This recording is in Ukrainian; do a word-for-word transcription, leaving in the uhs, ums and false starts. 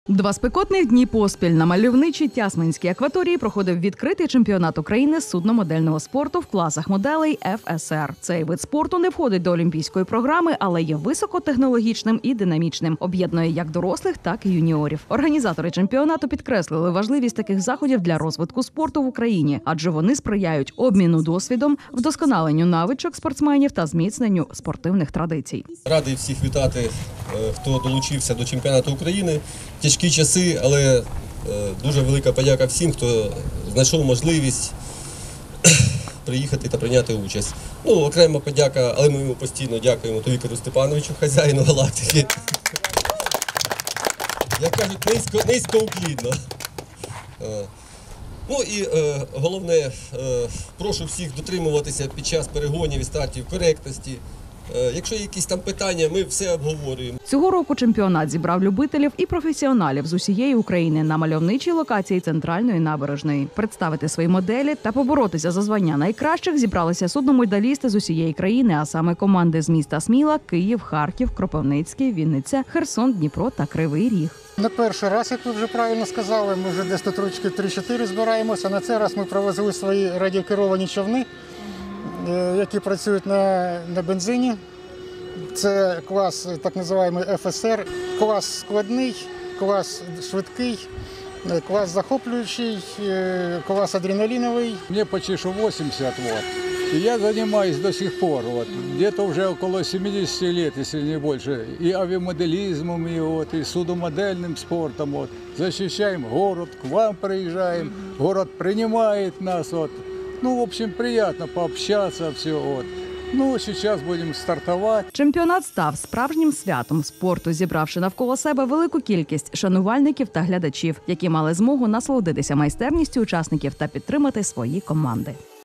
Два спекотних дні поспіль на мальовничій Тясминській акваторії проходив відкритий чемпіонат України з судномодельного спорту в класах моделей еф ес ер. Цей вид спорту не входить до олімпійської програми, але є високотехнологічним і динамічним. Об'єднує як дорослих, так і юніорів. Організатори чемпіонату підкреслили важливість таких заходів для розвитку спорту в Україні, адже вони сприяють обміну досвідом, вдосконаленню навичок спортсменів та зміцненню спортивних традицій. Радий всіх вітати, хто долучився до чемпіонату України. Тяжкі часи, але дуже велика подяка всім, хто знайшов можливість приїхати та прийняти участь. Ну, окрема подяка, але ми йому постійно дякуємо Віктору Степановичу, хазяїну галактики. Як кажуть, низько, низькоуклінно. Ну і е, головне, е, прошу всіх дотримуватися під час перегонів і стартів коректності. Якщо є якісь там питання, ми все обговорюємо. Цього року чемпіонат зібрав любителів і професіоналів з усієї України на мальовничій локації Центральної набережної. Представити свої моделі та поборотися за звання найкращих зібралися судномедалісти з усієї країни, а саме команди з міста Сміла, Київ, Харків, Кропивницький, Вінниця, Херсон, Дніпро та Кривий Ріг. Не перший раз, як ви вже правильно сказали, ми вже десь тут ручки три-чотири збираємося. На цей раз ми привезли свої радіокеровані човни, які працюють на, на бензині. Це клас так званий еф ес ер, клас складний, клас швидкий, клас захоплюючий, клас адреналиновий. Мне почти что восемьдесят вот. И я занимаюсь до сих пор, вот, где-то уже около семидесяти лет, если не больше, и авиамоделизмом, и, вот, и судомодельным спортом. Вот. Защищаем город, к вам приезжаем, город принимает нас. Вот. Ну, в общем, приятно пообщаться, все. Вот. Ну, зараз будемо стартувати. Чемпіонат став справжнім святом спорту, зібравши навколо себе велику кількість шанувальників та глядачів, які мали змогу насолодитися майстерністю учасників та підтримати свої команди.